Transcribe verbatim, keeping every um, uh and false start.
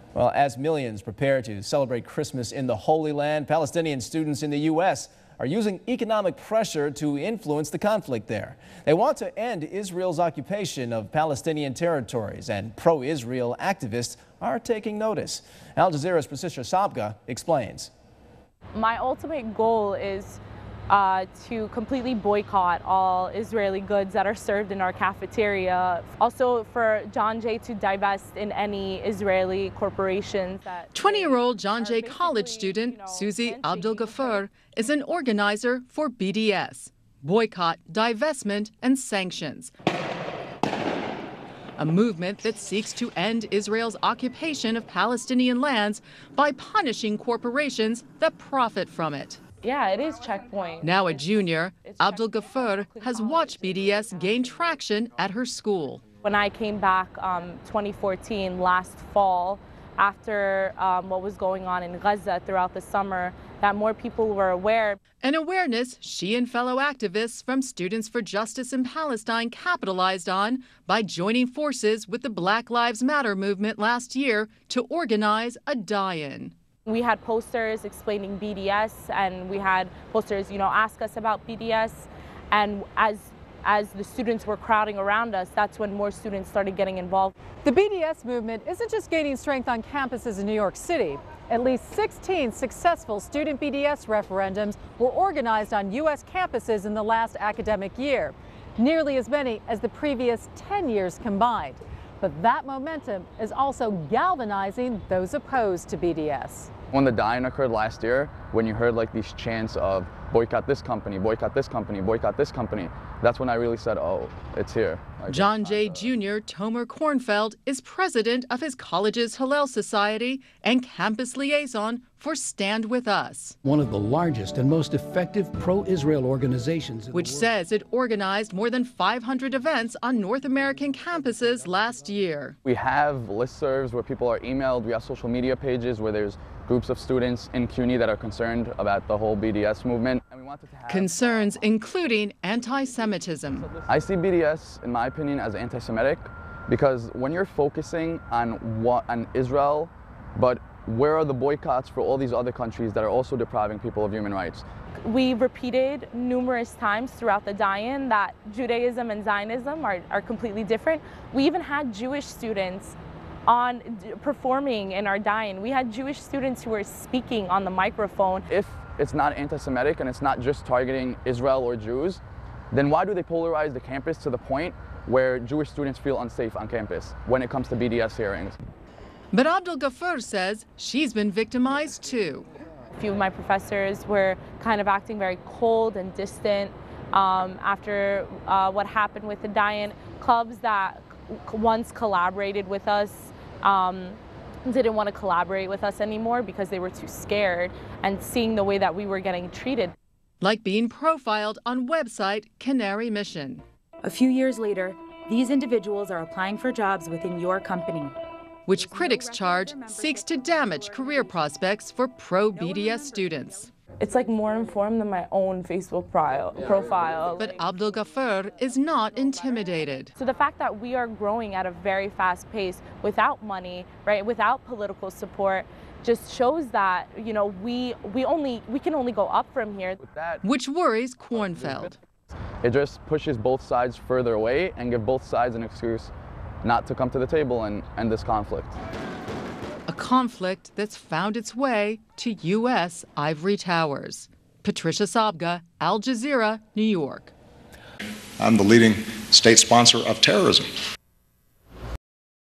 Well, as millions prepare to celebrate Christmas in the Holy Land, Palestinian students in the U S are using economic pressure to influence the conflict there. They want to end Israel's occupation of Palestinian territories, and pro-Israel activists are taking notice. Al Jazeera's Patricia Sabga explains. My ultimate goal is Uh, to completely boycott all Israeli goods that are served in our cafeteria. Also for John Jay to divest in any Israeli corporations. twenty-year-old John Jay college student you know, Susie Abdul Ghaffar is an organizer for B D S, Boycott, Divestment, and Sanctions, a movement that seeks to end Israel's occupation of Palestinian lands by punishing corporations that profit from it. Yeah, it is Checkpoint. Now a junior, Abdul Ghaffar has watched B D S gain traction at her school. When I came back um, twenty fourteen, last fall, after um, what was going on in Gaza throughout the summer, that more people were aware. An awareness she and fellow activists from Students for Justice in Palestine capitalized on by joining forces with the Black Lives Matter movement last year to organize a die-in. We had posters explaining B D S, and we had posters, you know, ask us about B D S. And as as the students were crowding around us, that's when more students started getting involved. The B D S movement isn't just gaining strength on campuses in New York City. At least sixteen successful student B D S referendums were organized on U S campuses in the last academic year, nearly as many as the previous ten years combined. But that momentum is also galvanizing those opposed to B D S. When the die-in occurred last year, when you heard like these chants of boycott this company, boycott this company, boycott this company, that's when I really said, oh, it's here. Like, John Jay Junior Tomer Kornfeld is president of his college's Hillel Society and campus liaison for Stand With Us, one of the largest and most effective pro-Israel organizations in which the world. Says it organized more than five hundred events on North American campuses last year. We have listservs where people are emailed. We have social media pages where there's groups of students in CUNY that are concerned about the whole B D S movement. And we wanted to have concerns including anti-Semitism. I see B D S, in my opinion, as anti-Semitic, because when you're focusing on what on Israel, but where are the boycotts for all these other countries that are also depriving people of human rights? We repeated numerous times throughout the die-in that Judaism and Zionism are, are completely different. We even had Jewish students on performing in our die-in. We had Jewish students who were speaking on the microphone. If it's not anti-Semitic and it's not just targeting Israel or Jews, then why do they polarize the campus to the point where Jewish students feel unsafe on campus when it comes to B D S hearings? But Abdul Ghaffar says she's been victimized too. A few of my professors were kind of acting very cold and distant um, after uh, what happened with the die-in. Clubs that once collaborated with us um, didn't want to collaborate with us anymore because they were too scared and seeing the way that we were getting treated. Like being profiled on website Canary Mission. A few years later, these individuals are applying for jobs within your company, which critics charge seeks to damage career prospects for pro-B D S students. It's like more informed than my own Facebook profile. But Abdul Ghaffar is not intimidated. So the fact that we are growing at a very fast pace without money, right, without political support, just shows that, you know, we we only we can only go up from here. Which worries Kornfeld. It just pushes both sides further away and give both sides an excuse not to come to the table and end this conflict. A conflict that's found its way to U S ivory towers. Patricia Sabga, Al Jazeera, New York. I'm the leading state sponsor of terrorism.